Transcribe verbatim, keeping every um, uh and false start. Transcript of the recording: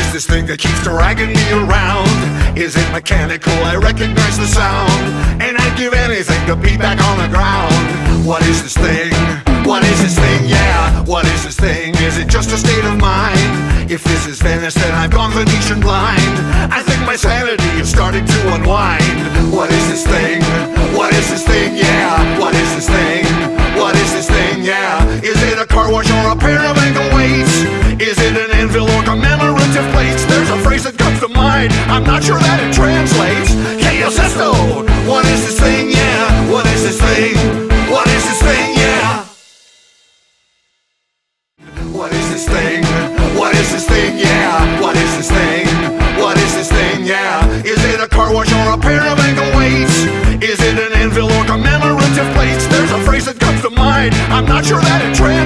is this thing that keeps dragging me around? Is it mechanical? I recognize the sound, and I'd give anything to be back on the ground. What is this thing? What is this thing? Yeah, what is this thing? Is it just a state of mind? If this is Venice, then I've gone Venetian blind. I think my sanity is starting to unwind. What is this thing? What is this thing? Yeah, what is this thing? What is this thing? Yeah, is it a car wash or a pair of ankle weights? Is it an anvil or commemorative plates? There's a phrase that comes to mind, I'm not sure that it translates. Que es esto? What is this thing? Yeah, what is this thing? What is this thing? Yeah. What is this thing? What is this thing? Yeah, what is this thing? What is this thing? Yeah, is it a car wash or a pair of ankle weights? Is it an anvil or commemorative plates? There's a phrase that comes to mind, I'm not sure that it translates.